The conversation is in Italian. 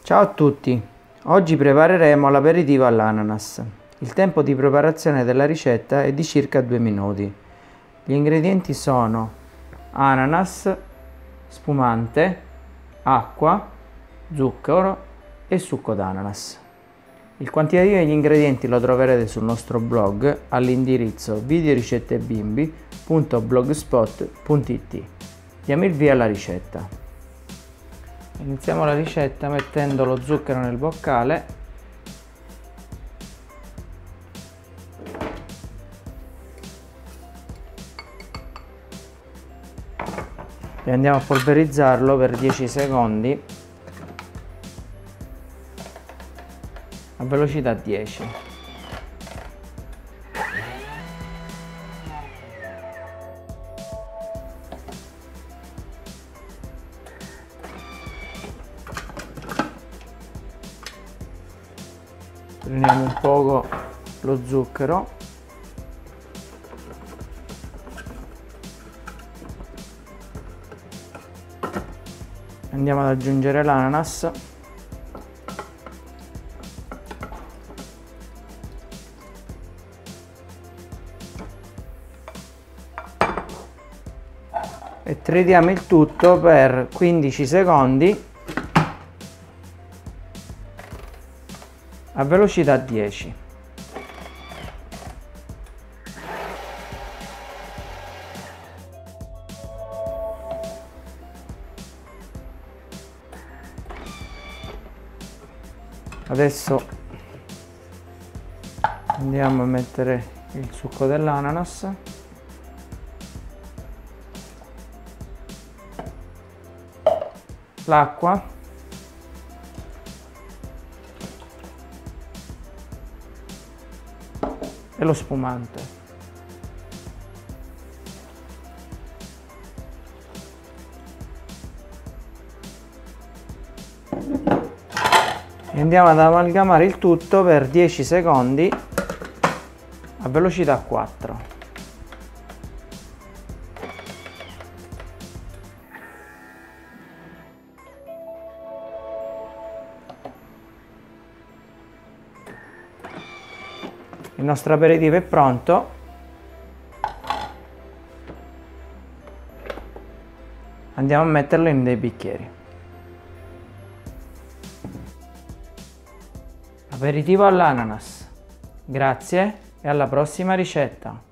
Ciao a tutti, oggi prepareremo l'aperitivo all'ananas. Il tempo di preparazione della ricetta è di circa 2 minuti. Gli ingredienti sono ananas, spumante, acqua, zucchero e succo d'ananas. Il quantitativo degli ingredienti lo troverete sul nostro blog all'indirizzo videoricettebimbi.blogspot.it. Diamo il via alla ricetta. Iniziamo la ricetta mettendo lo zucchero nel boccale e andiamo a polverizzarlo per 10 secondi a velocità 10. Prendiamo un poco lo zucchero andiamo ad aggiungere l'ananas e tritiamo il tutto per 15 secondi a velocità 10. Adesso andiamo a mettere il succo dell'ananas, l'acqua e lo spumante. E andiamo ad amalgamare il tutto per 10 secondi a velocità 4. Il nostro aperitivo è pronto. Andiamo a metterlo in dei bicchieri. Aperitivo all'ananas. Grazie e alla prossima ricetta.